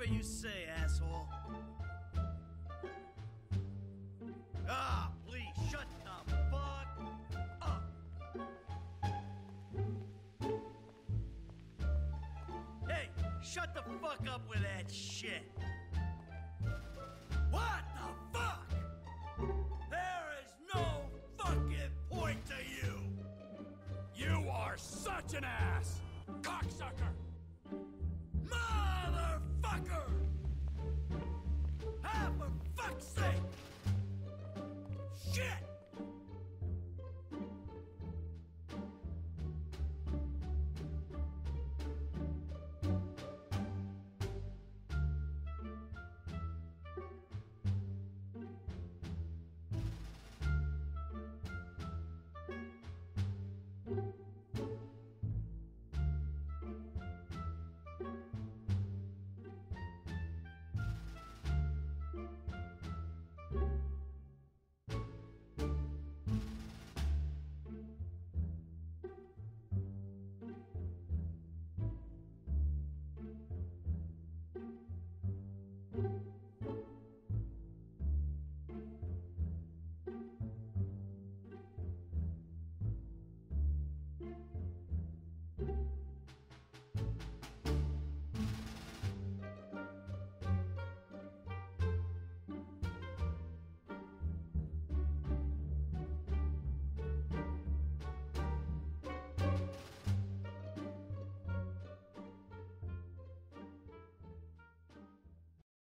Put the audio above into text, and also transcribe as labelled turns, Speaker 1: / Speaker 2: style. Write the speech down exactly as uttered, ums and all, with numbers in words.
Speaker 1: Whatever you say, asshole. Ah, please, shut the fuck up. Hey, shut the fuck up with that shit. What the fuck? There is no fucking point to you.
Speaker 2: You are such an ass! Cocksucker!
Speaker 1: Motherfucker! Ah, for fuck's sake! Shit!